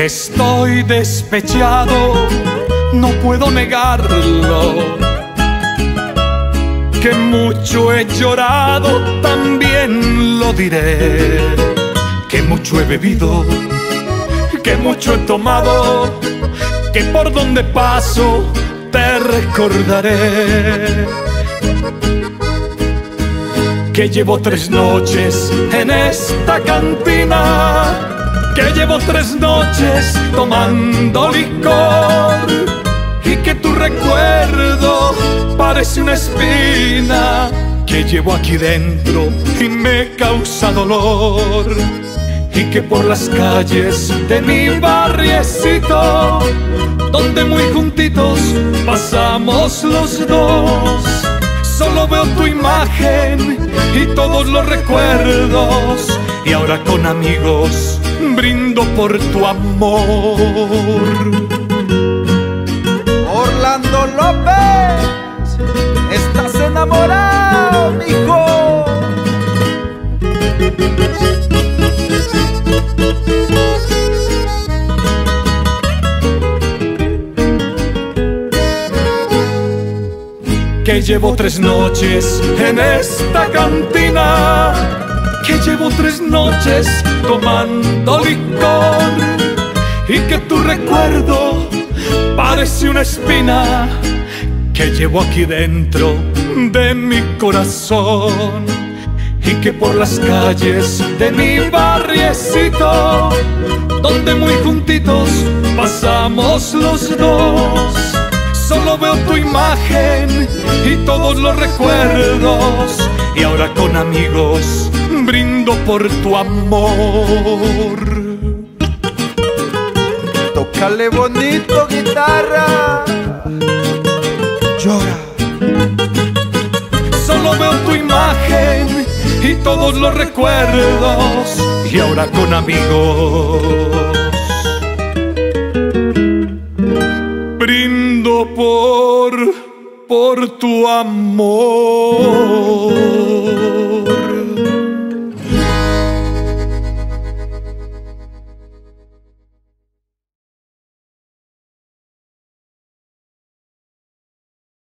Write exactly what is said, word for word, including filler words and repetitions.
Que estoy despechado, no puedo negarlo. Que mucho he llorado, también lo diré. Que mucho he bebido, que mucho he tomado, que por donde paso te recordaré. Que llevo tres noches en esta cantina, que llevo tres noches tomando licor, y que tu recuerdo parece una espina que llevo aquí dentro y me causa dolor. Y que por las calles de mi barriecito, donde muy juntitos pasamos los dos, solo veo tu imagen y todos los recuerdos. Y ahora con amigos brindo por tu amor. Orlando López, estás enamorado, mijo. Que llevo tres noches en esta cantina, que llevo tres noches tomando licor, y que tu recuerdo parece una espina que llevo aquí dentro de mi corazón. Y que por las calles de mi barriecito, donde muy juntitos pasamos los dos, solo veo tu imagen y todos los recuerdos. Y ahora con amigos brindo por tu amor. Tócale bonito, guitarra. Llora. Solo veo tu imagen y todos los recuerdos. Y ahora con amigos brindo por, por tu amor.